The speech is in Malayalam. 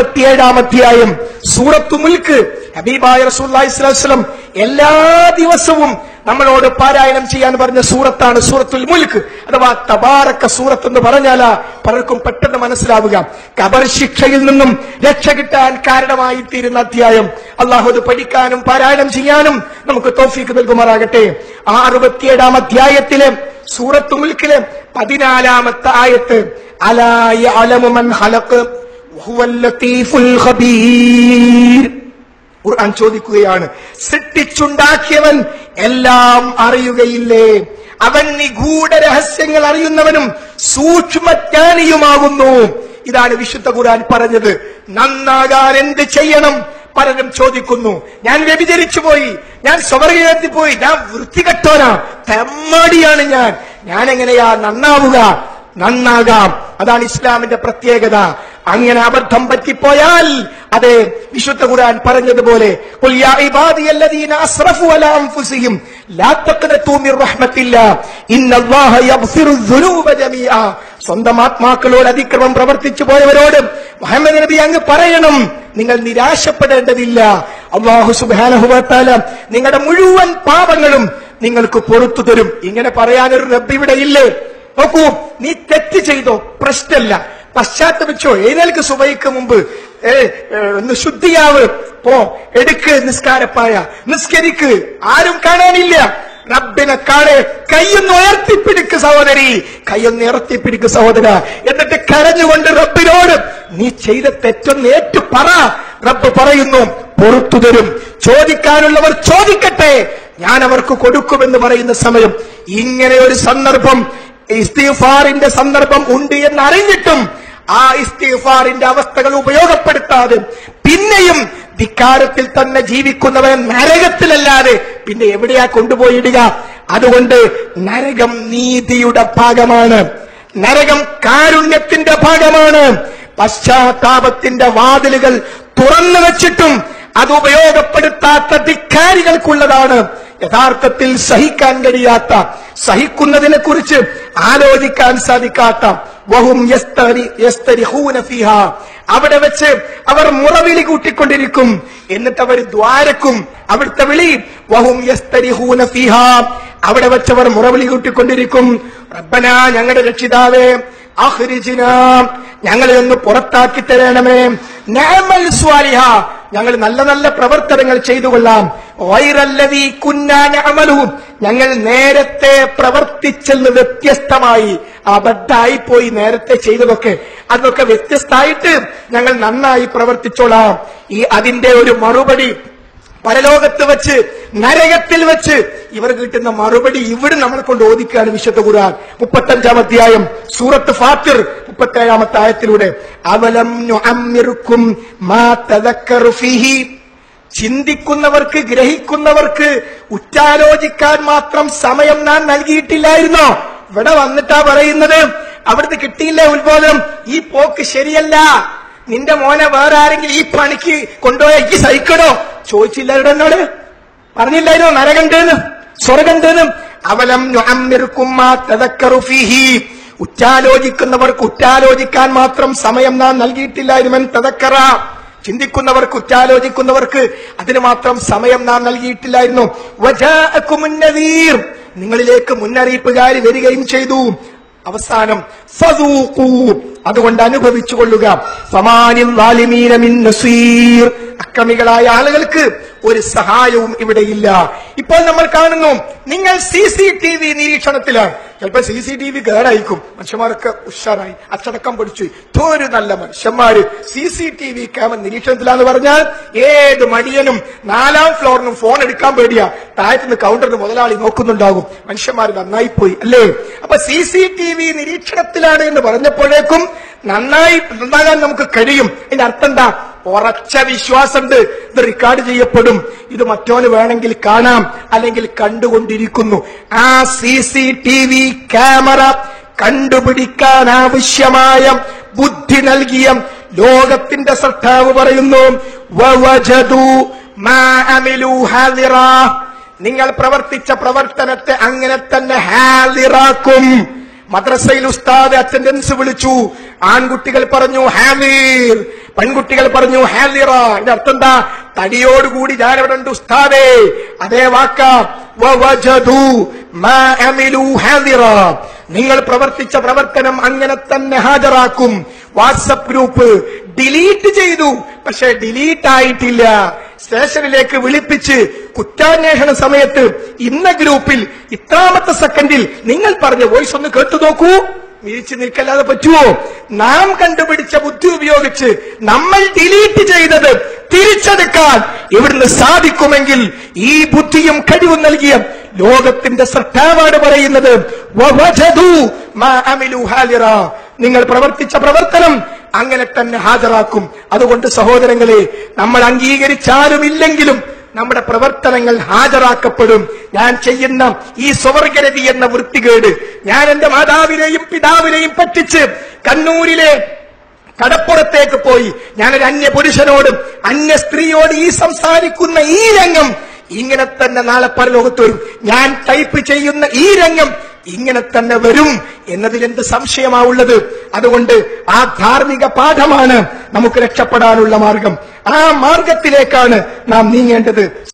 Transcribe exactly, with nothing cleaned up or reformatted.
അറുപത്തിയേഴാം അധ്യായം സൂറത്തു മുൽക്ക്. ഹബീബായ റസൂലുള്ളാഹി സ്വല്ലല്ലാഹു അലൈഹി വസല്ലം എല്ലാ ദിവസവും നമ്മളോട് പാരായണം ചെയ്യാൻ പറഞ്ഞ സൂറത്താണ് സൂറത്തുൽ മുൽക്ക്, അഥവാ തബാറക സൂറത്ത് എന്ന് പറഞ്ഞാലാ പലർക്കും പെട്ടെന്ന് മനസ്സിലാവുക. ഖബർ ശിക്ഷയിൽ നിന്നും രക്ഷ കിട്ടാൻ കാരണമായി തീരുന്ന അധ്യായം. അള്ളാഹു അത് പഠിക്കാനും പാരായണം ചെയ്യാനും നമുക്ക് തൗഫീഖ് നൽകുമാറാകട്ടെ. ആ അറുപത്തിയേഴാം അധ്യായത്തിലെ സൂറത്തു മുൽക്കിലെ പതിനാലാമത്തെ ആയത്ത്, അലാ യഅലമു മൻ ഖലഖ വഹുവൽ ലതീഫുൽ ഖബീർ. ഖുർആൻ ചോദിക്കുകയാണ്, സൃഷ്ടിച്ചുണ്ടാക്കിയവൻ എല്ലാം അറിയുകയില്ലേ? അവൻ നിഗൂഢ രഹസ്യങ്ങൾ അറിയുന്നവനും സൂക്ഷ്മജ്ഞാനിയുമാകുന്നു. ഇതാണ് വിശുദ്ധ ഖുർആൻ പറഞ്ഞത്. നന്നാകാൻ എന്ത് ചെയ്യണം? പലരും ചോദിക്കുന്നു. ഞാൻ വ്യഭിചരിച്ചു പോയി, ഞാൻ സ്വവർഗത്തിൽ പോയി, ഞാൻ വൃത്തികെട്ടോനാ, തെമ്മാടിയാണ് ഞാൻ, ഞാൻ എങ്ങനെയാ നന്നാവുക? നന്നാകാം. അതാണ് ഇസ്ലാമിന്റെ പ്രത്യേകത. അങ്ങനെ അബദ്ധം പറ്റിപ്പോയാൽ അതെ വിശുദ്ധ ഖുർആൻ പറഞ്ഞതുപോലെ, ഖുൽ യാ ഇബാദിയല്ലദീന അസ്റഫു അലാ അൻഫുസിഹിം ലാ തഖ്നതു മിർ റഹ്മത്തില്ലാ ഇന്നല്ലാഹ യഗ്ഫിറു ദുനൂബ ജമീഅ. സ്വന്തം ആത്മാക്കളോട് അതിക്രമം പ്രവർത്തിച്ചു പോയവരോട് മുഹമ്മദ് നബി അങ്ങ് പറയണം, നിങ്ങൾ നിരാശപ്പെടേണ്ടതില്ല. അല്ലാഹു സുബ്ഹാനഹു വ തആല നിങ്ങളുടെ മുഴുവൻ പാപങ്ങളും നിങ്ങൾക്ക് പുറത്തു തരും. ഇങ്ങനെ പറയാനൊരു റബ്ബ് ഇവിടെ ഇല്ലേ? നോക്കൂ, നീ തെറ്റ് ചെയ്തോ, പ്രശ്നമില്ല, പശ്ചാത്തപിച്ചോ, എഴുന്നേൽക്ക്, സുബഹിക്ക് മുമ്പ് ഒന്ന് ശുദ്ധിയാവ്, പോ, എടുക്ക് നിസ്കാരപ്പായ, നിസ്കരിക്ക്, ആരും കാണാനില്ല, റബ്ബിനെ കാണെ, കയ്യൊന്ന് ഉയർത്തിപ്പിടിക്ക് സഹോദരി, കയ്യൊന്ന് ഉയർത്തിപ്പിടിക്ക് സഹോദര, എന്നിട്ട് കരഞ്ഞുകൊണ്ട് റബ്ബിനോട് നീ ചെയ്ത തെറ്റൊന്ന് ഏറ്റു പറ. റബ്ബ് പറയുന്നു, പുറത്തു തരും. ചോദിക്കാനുള്ളവർ ചോദിക്കട്ടെ, ഞാൻ അവർക്ക് കൊടുക്കുമെന്ന് പറയുന്ന സമയം ഇങ്ങനെ ഒരു സന്ദർഭം, ഇസ്തിഗ്ഫാറിന്റെ സന്ദർഭം ഉണ്ട് എന്ന് അറിഞ്ഞിട്ടും ആ ഇസ്തിഗ്ഫാറിന്റെ അവസ്ഥകൾ ഉപയോഗപ്പെടുത്താതെ പിന്നെയും ധിക്കാരത്തിൽ തന്നെ ജീവിക്കുന്നവൻ നരകത്തിലല്ലാതെ പിന്നെ എവിടെയാ കൊണ്ടുപോയിടുക? അതുകൊണ്ട് നരകം നീതിയുടെ ഭാഗമാണ്, നരകം കാരുണ്യത്തിന്റെ ഭാഗമാണ്. പശ്ചാത്താപത്തിന്റെ വാതിലുകൾ തുറന്നു വെച്ചിട്ടും അത് ഉപയോഗപ്പെടുത്താത്ത ധിക്കാരികൾക്കുള്ളതാണ്. യഥാർത്ഥത്തിൽ സഹിക്കാൻ കഴിയാത്ത, സഹിക്കുന്നതിനെ കുറിച്ച് ആലോചിക്കാൻ സാധിക്കാത്ത, വഹും യസ്തരിഹൂന ഫീഹാ, അവിടെ വെച്ച് അവർ മുറവിളി കൂട്ടിക്കൊണ്ടിരിക്കും, എന്നിട്ട് അവർ ദ്വാരക്കും. അവിടുത്തെ വിളി വഹും യസ്തരിഹൂന ഫീഹാ, അവിടെ വെച്ച് അവർ മുറവിളി കൂട്ടിക്കൊണ്ടിരിക്കും, റബ്ബനാ, ഞങ്ങളുടെ രക്ഷിതാവേ, അഖ്രിജ്നാ, ഞങ്ങളെ ഒന്ന് പുറത്താക്കി തരണമേ, നഅമൽ സ്വാലിഹ, ഞങ്ങൾ നല്ല നല്ല പ്രവർത്തനങ്ങൾ ചെയ്തു കൊള്ളാം, ഗൈറല്ലദീ കുന്നാ നഅമലു, ഞങ്ങൾ നേരത്തെ പ്രവർത്തിച്ചെന്ന് വ്യത്യസ്തമായി, അബദ്ധായി പോയി നേരത്തെ ചെയ്തതൊക്കെ, അതൊക്കെ വ്യത്യസ്തമായിട്ട് ഞങ്ങൾ നന്നായി പ്രവർത്തിച്ചോളാം. ഈ അതിന്റെ ഒരു മറുപടി പരലോകത്ത് വെച്ച്, നരകത്തിൽ വെച്ച് ഇവർ കിട്ടുന്ന മറുപടി ഇവിടെ നമ്മളെ കൊണ്ട് ഓദിക്കുകയാണ് വിശുദ്ധ ഖുർആൻ. മുപ്പത്തഞ്ചാം അധ്യായം സൂറത്ത് ഫാത്തിർ മുപ്പത്തേഴാമത്തെ ആയത്തിലൂടെ, അവലം നുഅമ്മിറുക്കും മാ തദക്കറു ഫീഹി, ചിന്തിക്കുന്നവർക്ക്, ഗ്രഹിക്കുന്നവർക്ക്, ഉറ്റാലോചിക്കാൻ മാത്രം സമയം ഞാൻ നൽകിയിട്ടില്ലായിരുന്നോ? ഇവിടെ വന്നിട്ടാ പറയുന്നത്, അവിടുന്ന് കിട്ടിയില്ലേ ഉത്ബോധനം, ഈ പോക്ക് ശരിയല്ല, നിന്റെ മോനെ വേറെ ആരെങ്കിലും ഈ പണിക്ക് കൊണ്ടുപോയ ഈ സഹിക്കണോ? ചോദിച്ചില്ലായിരുന്നു എന്നോട്, പറഞ്ഞില്ലായിരുന്നോ നരകണ്ടെന്ന് സ്വർഗണ്ടെന്ന്? അവലം നുഅമ്മിറുക്കും മാ തദക്കറു ഫീഹി, ഉറ്റാലോചിക്കുന്നവർക്ക് ഉറ്റാലോചിക്കാൻ മാത്രം സമയം നാം നൽകിയിട്ടില്ലായിരുന്നു. തദക്കറ, ചിന്തിക്കുന്നവർക്ക്, ഉറ്റാലോചിക്കുന്നവർക്ക് അതിന് മാത്രം സമയം നാം നൽകിയിട്ടില്ലായിരുന്നു. വജാഅകുമുൻ നദീർ, നിങ്ങളിലേക്ക് മുന്നറിയിപ്പുകാരി വരികയും ചെയ്തു. അവസാനം ഫദൂഖൂ, അതുകൊണ്ട് അനുഭവിച്ചു കൊള്ളുക. ഫമാലിൽ ളാലിമീന മിൻ നസീർ, അക്രമികളായ ആളുകൾക്ക് ഒരു സഹായവും ഇവിടെയില്ല. ഇപ്പോൾ നമ്മൾ കാണുന്നു, നിങ്ങൾ സി സി ടി വി നിരീക്ഷണത്തിലാണ്. ചിലപ്പോൾ സി സി ടി വി കേടായിരിക്കും, മനുഷ്യന്മാരൊക്കെ ഉഷാറായി അച്ചടക്കം പഠിച്ചു, ഒരു നല്ല മനുഷ്യന്മാര് C C T V camera നിരീക്ഷണത്തിലാന്ന് പറഞ്ഞാൽ ഏത് മടിയനും നാലാം ഫ്ലോറിനും ഫോൺ എടുക്കാൻ പേടിയാ, താഴത്തുനിന്ന് കൗണ്ടറിന് മുതലാളി നോക്കുന്നുണ്ടാകും. മനുഷ്യന്മാർ നന്നായിപ്പോയി അല്ലേ? അപ്പൊ സി സി ടി വി നിരീക്ഷണത്തിലാണ് എന്ന് പറഞ്ഞപ്പോഴേക്കും നന്നായി നന്നാകാൻ നമുക്ക് കഴിയും. അതിന്റെ അർത്ഥം എന്താ? ഉറച്ച വിശ്വാസമുണ്ട്, ഇത് റെക്കോർഡ് ചെയ്യപ്പെടും, ഇത് മറ്റോന് വേണമെങ്കിൽ കാണാം, അല്ലെങ്കിൽ കണ്ടുകൊണ്ടിരിക്കുന്നു. ആ C C T V camera കണ്ടുപിടിക്കാൻ ആവശ്യമായ ബുദ്ധി നൽകിയ ലോകത്തിന്റെ സൃഷ്ടാവ് പറയുന്നു, വവജദു മാ അമിലു ഹാദിറാ, നിങ്ങൾ പ്രവർത്തിച്ച പ്രവർത്തനത്തെ അങ്ങനെ തന്നെ ഹാദിറാക്കും. മദ്രസയിൽ ഉസ്താദ് അറ്റൻഡൻസ് വിളിച്ചു, ആൺകുട്ടികൾ പറഞ്ഞു ഹാദിർ, പെൺകുട്ടികൾ പറഞ്ഞു ഹാദിറ. ഇതിന്റെ അർത്ഥം എന്താ? തടിയോടുകൂടി ഞാൻ ഇവിടെ ഉണ്ട് ഉസ്താദേ. അതേ വാക്ക വവജദു മാ അമിലു ഹാദിറ. നിങ്ങൾ പ്രവർത്തിച്ച പ്രവർത്തനം അങ്ങനെ തന്നെ ഹാജരാക്കും. വാട്സപ്പ് ഗ്രൂപ്പ് ഡിലീറ്റ് ചെയ്തു, പക്ഷെ ഡിലീറ്റ് ആയിട്ടില്ല. സ്റ്റേഷനിലേക്ക് വിളിപ്പിച്ച് കുറ്റാന്വേഷണ സമയത്ത് ഇന്ന ഗ്രൂപ്പിൽ ഇത്രാമത്തെ സെക്കൻഡിൽ നിങ്ങൾ പറഞ്ഞ വോയിസ് ഒന്ന് കേട്ടു നോക്കൂ. വീഴ്ച നിൽക്കല്ലാതെ പറ്റുമോ? നാം കണ്ടുപിടിച്ച ബുദ്ധി ഉപയോഗിച്ച് നമ്മൾ ഡിലീറ്റ് ചെയ്തത് തിരിച്ചെടുക്കാൻ ഇവിടുന്ന് സാധിക്കുമെങ്കിൽ ഈ ബുദ്ധിയും കഴിവും നൽകിയ ലോകത്തിന്റെ സൃഷ്ടാവാണ് പറയുന്നത് വവജദു മാ അമിലു ഹാദിറ. നിങ്ങൾ പ്രവർത്തിച്ച പ്രവർത്തനം അങ്ങനെ തന്നെ ഹാജരാക്കും. അതുകൊണ്ട് സഹോദരങ്ങളെ, നമ്മൾ അംഗീകരിച്ചാലും ഇല്ലെങ്കിലും നമ്മുടെ പ്രവർത്തനങ്ങൾ ഹാജരാക്കപ്പെടും. ഞാൻ ചെയ്യുന്ന ഈ സ്വവർഗരതി എന്ന വൃത്തികേട്, ഞാൻ എന്റെ മാതാവിനെയും പിതാവിനെയും പറ്റിച്ച് കണ്ണൂരിലെ കടപ്പുറത്തേക്ക് പോയി ഞാനൊരു അന്യ പുരുഷനോടും അന്യ സ്ത്രീയോട് ഈ സംസാരിക്കുന്ന ഈ രംഗം ഇങ്ങനെ തന്നെ നാളെ പരലോകത്ത് വരും. ഞാൻ ടൈപ്പ് ചെയ്യുന്ന ഈ രംഗം ഇങ്ങനെ തന്നെ വരും എന്നതിലെന്ത് സംശയമാവുള്ളത്? അതുകൊണ്ട് ആ ധാർമ്മിക പാഠമാണ് നമുക്ക് രക്ഷപ്പെടാനുള്ള മാർഗം. ആ മാർഗത്തിലേക്കാണ് നാം നീങ്ങേണ്ടത്.